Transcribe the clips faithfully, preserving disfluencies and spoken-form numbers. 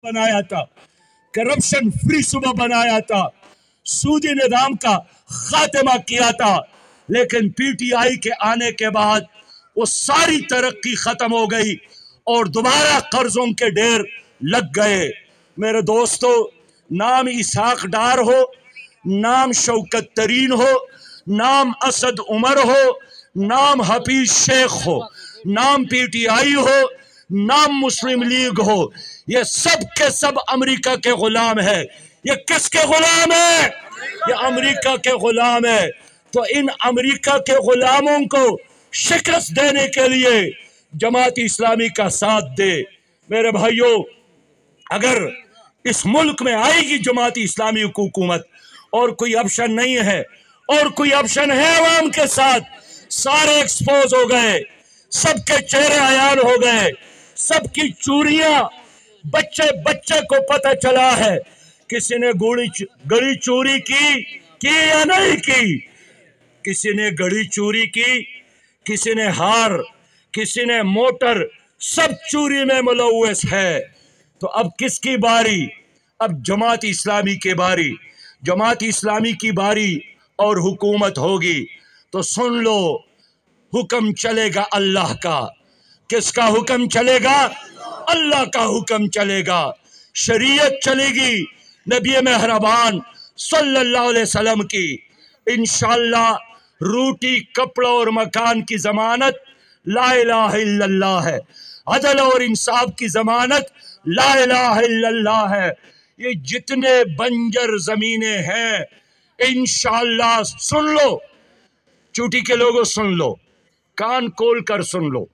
बनाया था, corruption free सूबा बनाया था, सूदी निजाम का खात्मा किया था। लेकिन पीटीआई के आने के बाद वो सारी तरक्की खत्म हो गई और दोबारा कर्जों के ढेर लग गए। मेरे दोस्तों, नाम इसहाक डार हो, नाम शौकत तरीन हो, नाम असद उमर हो, नाम हफीज शेख हो, नाम पीटीआई हो, नाम मुस्लिम लीग हो, ये सब के सब अमेरिका के गुलाम है। ये किसके गुलाम है? ये अमेरिका के गुलाम है। तो इन अमेरिका के गुलामों को शिकस्त देने के लिए जमात इस्लामी का साथ दे। मेरे भाइयों, अगर इस मुल्क में आएगी जमात इस्लामी हुकूमत, और कोई ऑप्शन नहीं है, और कोई ऑप्शन है अवाम के साथ, सारे एक्सपोज हो गए, सबके चेहरे अयान हो गए, सबकी चोरियां बच्चे बच्चे को पता चला है। किसी ने गोली गड़ी चोरी की की या नहीं की? किसी ने गड़ी चोरी की, किसी ने हार, किसी ने मोटर, सब चोरी में मुलव्वस है। तो अब किसकी बारी? अब जमात इस्लामी की बारी। जमात इस्लामी की बारी और हुकूमत होगी। तो सुन लो, हुक्म चलेगा अल्लाह का। किसका हुक्म चलेगा? अल्लाह का हुक्म चलेगा। शरीयत चलेगी नबी मेहरबान सल्लल्लाहु अलैहि वसल्लम की। इंशाअल्लाह रोटी, कपड़ा और मकान की जमानत ला इलाहा इल्लल्लाह है। अदल और इंसाफ की जमानत ला इलाहा इल्लल्लाह है। ये जितने बंजर जमीनें हैं, इंशाअल्लाह, सुन लो, चूटी के लोगों सुन लो, कान खोल कर सुन लो।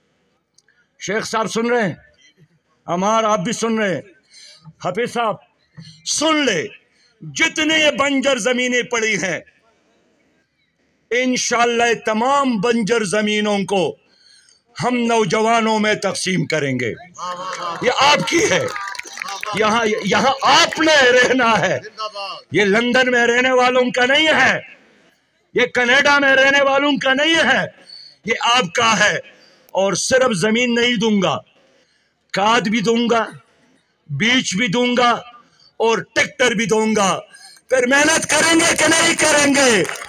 शेख साहब सुन रहे हैं, अमार आप भी सुन रहे हैं, हफीज साहब सुन ले, जितने ये बंजर जमीनें पड़ी हैं, इंशाअल्लाह तमाम बंजर जमीनों को हम नौजवानों में तकसीम करेंगे। ये आपकी है, यहाँ यहाँ आपने रहना है। ये लंदन में रहने वालों का नहीं है, ये कनाडा में रहने वालों का नहीं है, ये आपका है। और सिर्फ जमीन नहीं दूंगा, खाद भी दूंगा, बीज भी दूंगा और ट्रैक्टर भी दूंगा। फिर मेहनत करेंगे कि नहीं करेंगे?